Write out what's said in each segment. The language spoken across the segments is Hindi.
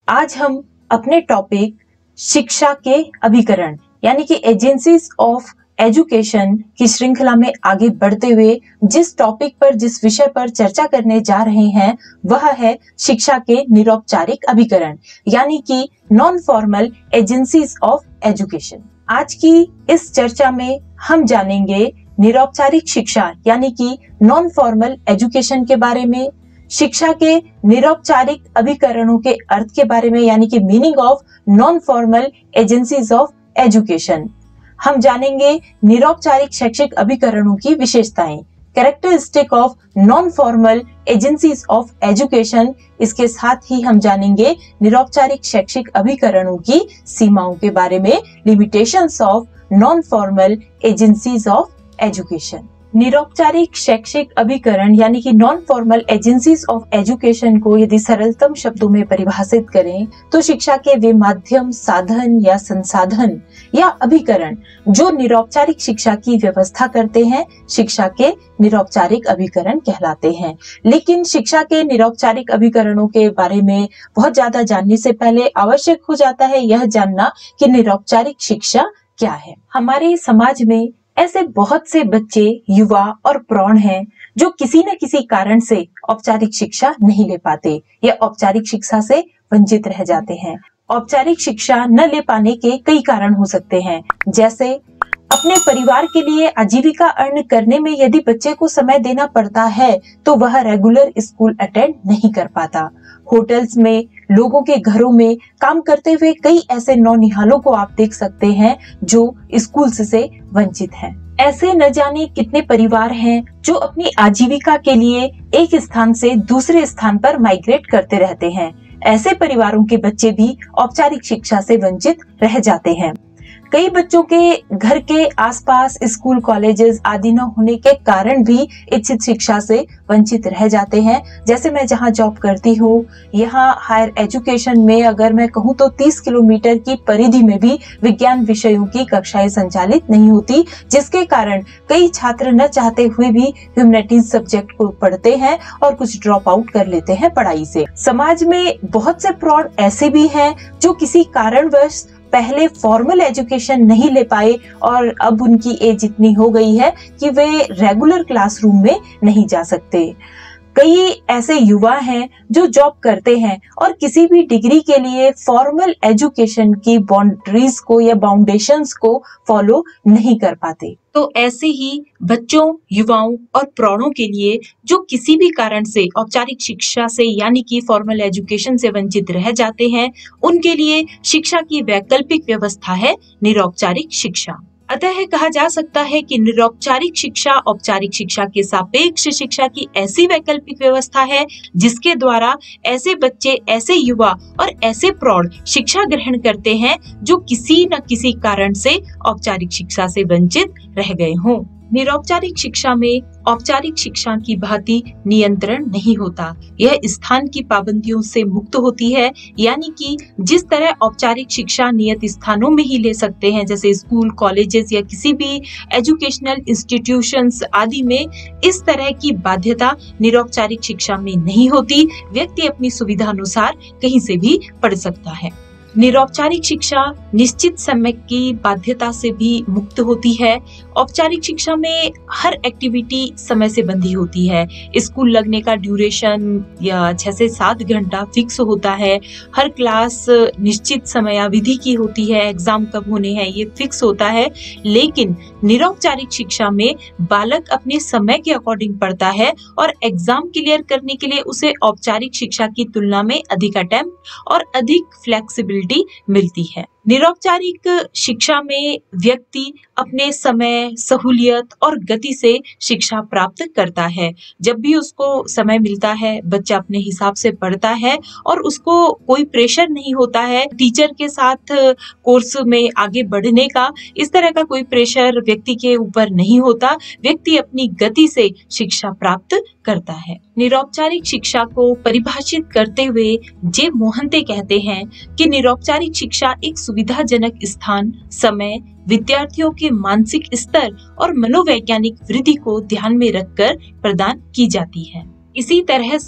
आज हम अपने टॉपिक शिक्षा के अभिकरण यानी कि एजेंसीज ऑफ एजुकेशन की श्रृंखला में आगे बढ़ते हुए जिस टॉपिक पर जिस विषय पर चर्चा करने जा रहे हैं वह है शिक्षा के निरौपचारिक अभिकरण यानी कि non formal agencies of education. आज की इस चर्चा में हम जानेंगे निरौपचारिक शिक्षा यानी कि नॉन फॉर्मल एजुकेशन के बारे में, शिक्षा के निरौपचारिक अभिकरणों के अर्थ के बारे में यानी कि meaning of non formal agencies of education. हम जानेंगे निरौपचारिक शैक्षिक अभिकरणों की विशेषताएं, characteristic of non formal agencies of education. इसके साथ ही हम जानेंगे निरौपचारिक शैक्षिक अभिकरणों की सीमाओं के बारे में, limitations of non formal agencies of education. निरौपचारिक शैक्षिक अभिकरण यानी कि non formal agencies of education को यदि सरलतम शब्दों में परिभाषित करें तो शिक्षा के वे माध्यम, साधन या संसाधन या अभिकरण जो निरौपचारिक शिक्षा की व्यवस्था करते हैं, शिक्षा के निरौपचारिक अभिकरण कहलाते हैं। लेकिन शिक्षा के निरौपचारिक अभिकरणों के बारे में बहुत ज्यादा जानने से पहले आवश्यक हो जाता है यह जानना कि निरौपचारिक शिक्षा क्या है। हमारे समाज में ऐसे बहुत से बच्चे, युवा और प्रौढ़ हैं जो किसी न किसी कारण से औपचारिक शिक्षा नहीं ले पाते या औपचारिक शिक्षा से वंचित रह जाते हैं। औपचारिक शिक्षा न ले पाने के कई कारण हो सकते हैं, जैसे अपने परिवार के लिए आजीविका अर्न करने में यदि बच्चे को समय देना पड़ता है तो वह रेगुलर स्कूल अटेंड नहीं कर पाता। होटल्स में, लोगों के घरों में काम करते हुए कई ऐसे नौनिहालों को आप देख सकते हैं जो स्कूल से वंचित हैं। ऐसे न जाने कितने परिवार हैं जो अपनी आजीविका के लिए एक स्थान से दूसरे स्थान पर माइग्रेट करते रहते हैं। ऐसे परिवारों के बच्चे भी औपचारिक शिक्षा से वंचित रह जाते हैं। कई बच्चों के घर के आसपास स्कूल, कॉलेजेस आदि न होने के कारण भी इच्छित शिक्षा से वंचित रह जाते हैं। जैसे मैं जहां जॉब करती हूँ, यहाँ हायर एजुकेशन में अगर मैं कहूँ तो 30 किलोमीटर की परिधि में भी विज्ञान विषयों की कक्षाएं संचालित नहीं होती, जिसके कारण कई छात्र न चाहते हुए भी ह्यूमैनिटीज सब्जेक्ट को पढ़ते हैं और कुछ ड्रॉप आउट कर लेते हैं पढ़ाई से। समाज में बहुत से प्रौढ़ ऐसे भी हैं जो किसी कारणवश पहले फॉर्मल एजुकेशन नहीं ले पाए और अब उनकी एज इतनी हो गई है कि वे रेगुलर क्लासरूम में नहीं जा सकते। कई ऐसे युवा हैं जो जॉब करते हैं और किसी भी डिग्री के लिए फॉर्मल एजुकेशन की बाउंड्रीज को या बाउंडेशंस को फॉलो नहीं कर पाते। तो ऐसे ही बच्चों, युवाओं और प्रौढ़ों के लिए जो किसी भी कारण से औपचारिक शिक्षा से यानी कि फॉर्मल एजुकेशन से वंचित रह जाते हैं, उनके लिए शिक्षा की वैकल्पिक व्यवस्था है निरौपचारिक शिक्षा। अतः कहा जा सकता है कि निरौपचारिक शिक्षा औपचारिक शिक्षा के सापेक्ष शिक्षा की ऐसी वैकल्पिक व्यवस्था है जिसके द्वारा ऐसे बच्चे, ऐसे युवा और ऐसे प्रौढ़ शिक्षा ग्रहण करते हैं जो किसी न किसी कारण से औपचारिक शिक्षा से वंचित रह गए हों। निरौपचारिक शिक्षा में औपचारिक शिक्षा की भांति नियंत्रण नहीं होता, यह स्थान की पाबंदियों से मुक्त होती है। यानी कि जिस तरह औपचारिक शिक्षा नियत स्थानों में ही ले सकते हैं, जैसे स्कूल, कॉलेजेस या किसी भी एजुकेशनल इंस्टीट्यूशंस आदि में, इस तरह की बाध्यता निरौपचारिक शिक्षा में नहीं होती। व्यक्ति अपनी सुविधा अनुसार कहीं से भी पढ़ सकता है। निरौपचारिक शिक्षा निश्चित समय की बाध्यता से भी मुक्त होती है। औपचारिक शिक्षा में हर एक्टिविटी समय से बंधी होती है। स्कूल लगने का ड्यूरेशन या 6 से 7 घंटा फिक्स होता है। हर क्लास निश्चित समयावधि की होती है। एग्जाम कब होने हैं ये फिक्स होता है। लेकिन निरौपचारिक शिक्षा में बालक अपने समय के अकॉर्डिंग पढ़ता है और एग्जाम क्लियर करने के लिए उसे औपचारिक शिक्षा की तुलना में अधिक अटेम्प्ट और अधिक फ्लेक्सिबिलिटी मिलती है। निरौपचारिक शिक्षा में व्यक्ति अपने समय, सहूलियत और गति से शिक्षा प्राप्त करता है। जब भी उसको समय मिलता है, बच्चा अपने हिसाब से पढ़ता है और उसको कोई प्रेशर नहीं होता है टीचर के साथ कोर्स में आगे बढ़ने का। इस तरह का कोई प्रेशर व्यक्ति के ऊपर नहीं होता। व्यक्ति अपनी गति से शिक्षा प्राप्त करता है। निरौपचारिक शिक्षा को परिभाषित करते हुए जे मोहंते कहते हैं कि निरौपचारिक शिक्षा एक सुविधाजनक स्थान, समय, विद्यार्थियों के मानसिक स्तर और मनोवैज्ञानिक वृद्धि को ध्यान में रखकर प्रदान की जाती है। इसी तरह से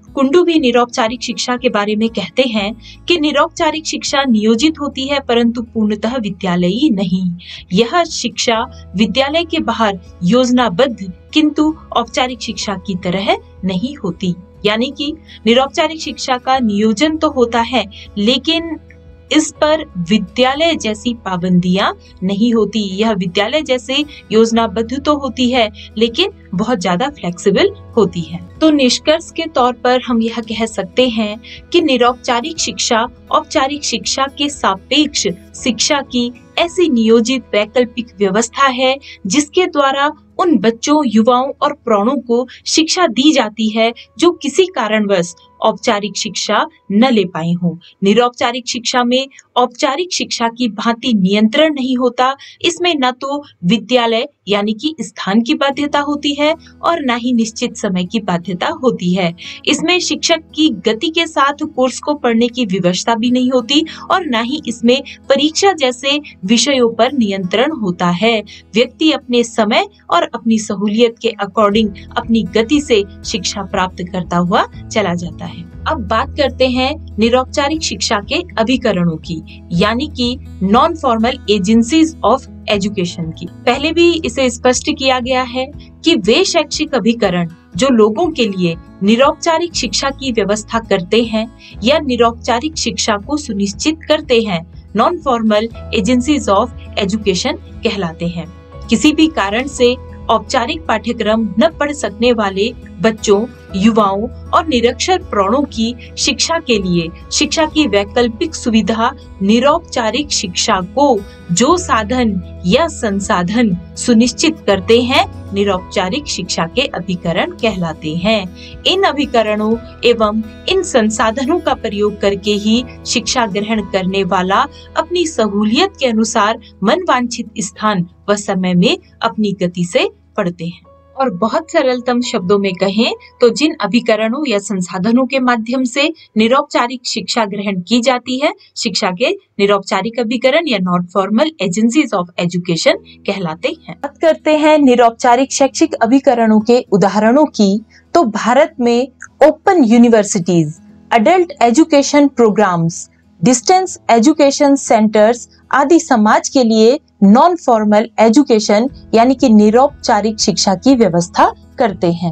कुंडू भी निरौपचारिक शिक्षा के बारे में कहते हैं कि निरौपचारिक शिक्षा नियोजित होती है परंतु पूर्णतः विद्यालयी नहीं। यह शिक्षा विद्यालय के बाहर योजनाबद्ध किंतु औपचारिक शिक्षा की तरह नहीं होती। यानी कि निरौपचारिक शिक्षा का नियोजन तो होता है लेकिन इस पर विद्यालय जैसी पाबंदियां नहीं होती। यह विद्यालय जैसे योजनाबद्ध तो होती है लेकिन बहुत ज्यादा फ्लेक्सिबल होती है। तो निष्कर्ष के तौर पर हम यह कह सकते हैं कि निरौपचारिक शिक्षा औपचारिक शिक्षा के सापेक्ष शिक्षा की ऐसी नियोजित वैकल्पिक व्यवस्था है जिसके द्वारा उन बच्चों, युवाओं और प्रौढ़ों को शिक्षा दी जाती है जो किसी कारणवश औपचारिक शिक्षा न ले पाए हों। निरौपचारिक शिक्षा में औपचारिक शिक्षा की भांति नियंत्रण नहीं होता। इसमें न तो विद्यालय यानी कि स्थान की बाध्यता होती है और न ही निश्चित समय की बाध्यता होती है। इसमें शिक्षक की गति के साथ कोर्स को पढ़ने की व्यवस्था भी नहीं होती और न ही इसमें परीक्षा जैसे विषयों पर नियंत्रण होता है। व्यक्ति अपने समय और अपनी सहूलियत के अकॉर्डिंग अपनी गति से शिक्षा प्राप्त करता हुआ चला जाता है। अब बात करते हैं निरौपचारिक शिक्षा के अभिकरणों की, यानी कि non formal agencies of education की। पहले भी इसे स्पष्ट किया गया है कि वे शैक्षिक अभिकरण जो लोगों के लिए निरौपचारिक शिक्षा की व्यवस्था करते हैं या निरौपचारिक शिक्षा को सुनिश्चित करते हैं, non formal agencies of education कहलाते हैं। किसी भी कारण से औपचारिक पाठ्यक्रम न पढ़ सकने वाले बच्चों, युवाओं और निरक्षर प्रौढ़ों की शिक्षा के लिए शिक्षा की वैकल्पिक सुविधा निरौपचारिक शिक्षा को जो साधन या संसाधन सुनिश्चित करते हैं, निरौपचारिक शिक्षा के अभिकरण कहलाते हैं। इन अभिकरणों एवं इन संसाधनों का प्रयोग करके ही शिक्षा ग्रहण करने वाला अपनी सहूलियत के अनुसार मनवांछित स्थान व समय में अपनी गति से पढ़ते हैं। और बहुत सरलतम शब्दों में कहें तो जिन अभिकरणों या संसाधनों के माध्यम से निरौपचारिक शिक्षा ग्रहण की जाती है, शिक्षा के निरौपचारिक अभिकरण या non formal agencies of education कहलाते हैं। बात करते हैं निरौपचारिक शैक्षिक अभिकरणों के उदाहरणों की, तो भारत में open universities, adult education programmes, distance education centres आदि समाज के लिए नॉन फॉर्मल एजुकेशन यानी कि निरौपचारिक शिक्षा की व्यवस्था करते हैं।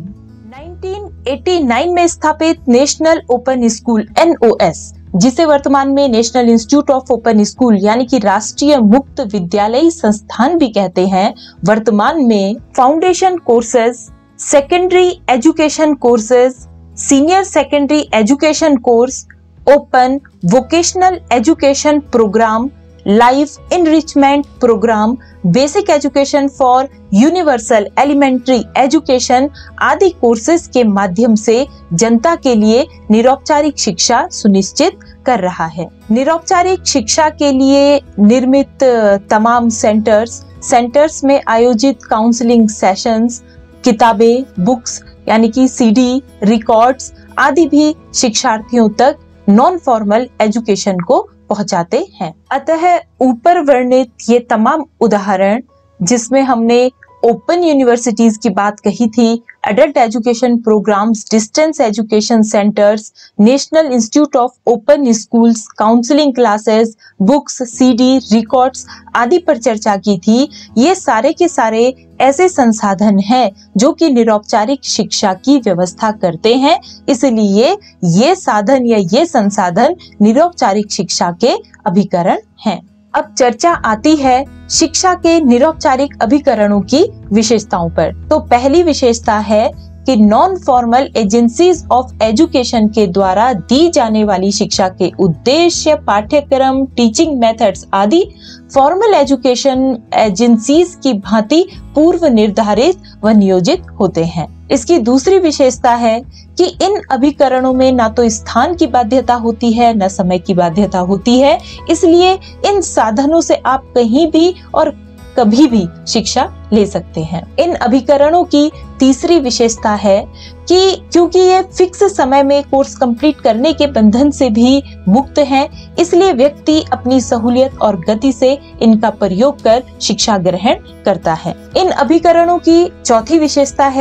1989 में स्थापित नेशनल ओपन स्कूल NOS, जिसे वर्तमान में national institute of open school यानी कि राष्ट्रीय मुक्त विद्यालयी संस्थान भी कहते हैं, वर्तमान में foundation courses, secondary education courses, senior secondary education course, open vocational education programme, life enrichment programme, basic education for universal elementary education आदि कोर्सेज के माध्यम से जनता के लिए निरौपचारिक शिक्षा सुनिश्चित कर रहा है। निरौपचारिक शिक्षा के लिए निर्मित तमाम सेंटर्स में आयोजित काउंसलिंग सेशंस, किताबें, बुक्स यानी कि CD, रिकॉर्ड्स आदि भी शिक्षार्थियों तक नॉन फॉर्मल एजुकेशन को पहुंचाते हैं। अतः ऊपर वर्णित ये तमाम उदाहरण, जिसमें हमने ओपन यूनिवर्सिटीज की बात कही थी, adult education programmes, distance education centres, national institute of open schools, counselling classes, books, CD, records आदि पर चर्चा की थी, ये सारे के सारे ऐसे संसाधन हैं जो कि निरौपचारिक शिक्षा की व्यवस्था करते हैं। इसलिए ये साधन या ये संसाधन निरौपचारिक शिक्षा के अभिकरण हैं। अब चर्चा आती है शिक्षा के निरौपचारिक अभिकरणों की विशेषताओं पर। तो पहली विशेषता है कि non formal agencies of education के द्वारा दी जाने वाली शिक्षा के उद्देश्य, पाठ्यक्रम, टीचिंग मेथड्स आदि फॉर्मल एजुकेशन एजेंसीज की भांति पूर्व निर्धारित व नियोजित होते हैं। इसकी दूसरी विशेषता है कि इन अभिकरणों में ना तो स्थान की बाध्यता होती है, न समय की बाध्यता होती है। इसलिए इन साधनों से आप कहीं भी और कभी भी शिक्षा ले सकते हैं। इन अभिकरणों की तीसरी विशेषता है कि क्योंकि ये फिक्स समय में कोर्स कंप्लीट करने के बंधन से भी मुक्त हैं, इसलिए व्यक्ति अपनी सहूलियत और गति से इनका प्रयोग कर शिक्षा ग्रहण करता है। इन अभिकरणों की चौथी विशेषता है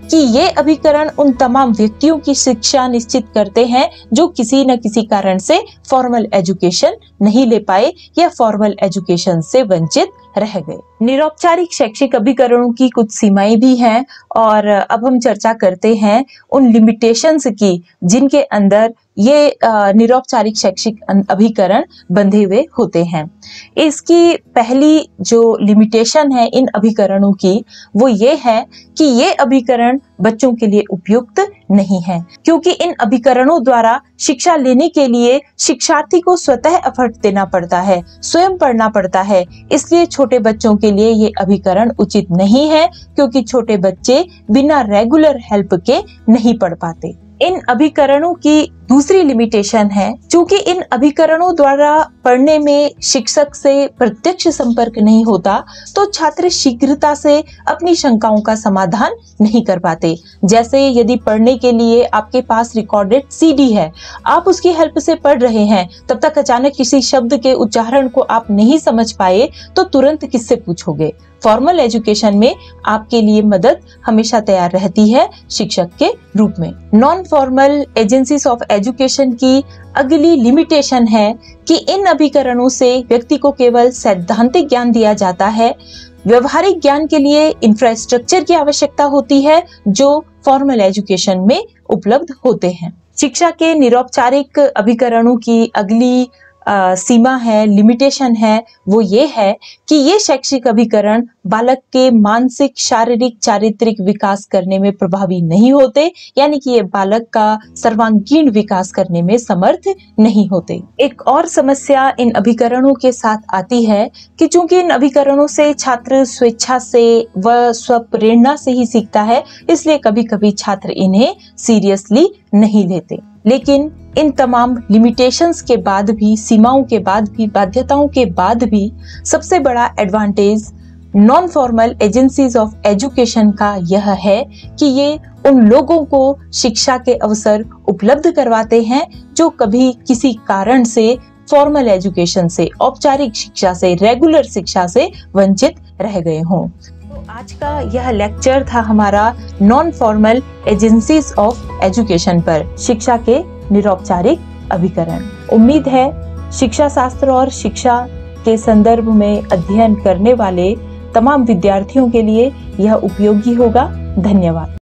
कि ये अभिकरण उन तमाम व्यक्तियों की शिक्षा निश्चित करते हैं जो किसी न किसी कारण से फॉर्मल एजुकेशन नहीं ले पाए या फॉर्मल एजुकेशन से वंचित रह गए। निरौपचारिक शैक्षिक अभिकरणों की कुछ सीमाएं भी हैं और अब हम चर्चा करते हैं उन लिमिटेशंस की जिनके अंदर ये निरौपचारिक शैक्षिक अभिकरण बंधे हुए होते हैं। इसकी पहली जो लिमिटेशन है इन अभिकरणों की वो ये है कि ये अभिकरण बच्चों के लिए उपयुक्त नहीं है, क्योंकि इन अभिकरणों द्वारा शिक्षा लेने के लिए शिक्षार्थी को स्वतः एफर्ट देना पड़ता है, स्वयं पढ़ना पड़ता है। इसलिए छोटे बच्चों के लिए ये अभिकरण उचित नहीं है, क्योंकि छोटे बच्चे बिना रेगुलर हेल्प के नहीं पढ़ पाते। इन अभिकरणों की दूसरी लिमिटेशन है, चूंकि इन अभिकरणों द्वारा पढ़ने में शिक्षक से प्रत्यक्ष संपर्क नहीं होता, तो छात्र शीघ्रता से अपनी शंकाओं का समाधान नहीं कर पाते। जैसे यदि पढ़ने के लिए आपके पास रिकॉर्डेड सीडी है, आप उसकी हेल्प से पढ़ रहे हैं, तब तक अचानक किसी शब्द के उच्चारण को आप नहीं समझ पाए तो तुरंत किससे पूछोगे? फॉर्मल एजुकेशन में आपके लिए मदद हमेशा तैयार रहती है शिक्षक के रूप में। Non formal agencies of education की अगली लिमिटेशन है कि इन अभिकरणों से व्यक्ति को केवल सैद्धांतिक ज्ञान दिया जाता है। व्यवहारिक ज्ञान के लिए इंफ्रास्ट्रक्चर की आवश्यकता होती है जो फॉर्मल एजुकेशन में उपलब्ध होते हैं। शिक्षा के निरौपचारिक अभिकरणों की अगली सीमा है, लिमिटेशन है, वो ये है कि ये शैक्षिक अभिकरण बालक के मानसिक, शारीरिक, चारित्रिक विकास करने में प्रभावी नहीं होते, यानी कि ये बालक का सर्वांगीण विकास करने में समर्थ नहीं होते। एक और समस्या इन अभिकरणों के साथ आती है कि चूंकि इन अभिकरणों से छात्र स्वेच्छा से व स्वप्रेरणा से ही सीखता है, इसलिए कभी कभी छात्र इन्हें सीरियसली नहीं लेते। लेकिन इन तमाम लिमिटेशंस के बाद भी, सीमाओं के बाद भी, बाध्यताओं के बाद भी सबसे बड़ा advantage non formal agencies of education का यह है कि ये उन लोगों को शिक्षा के अवसर उपलब्ध करवाते हैं जो कभी किसी कारण से फॉर्मल एजुकेशन से, औपचारिक शिक्षा से, रेगुलर शिक्षा से वंचित रह गए हों। आज का यह लेक्चर था हमारा non formal agencies of education पर, शिक्षा के निरौपचारिक अभिकरण। उम्मीद है शिक्षा शास्त्र और शिक्षा के संदर्भ में अध्ययन करने वाले तमाम विद्यार्थियों के लिए यह उपयोगी होगा। धन्यवाद।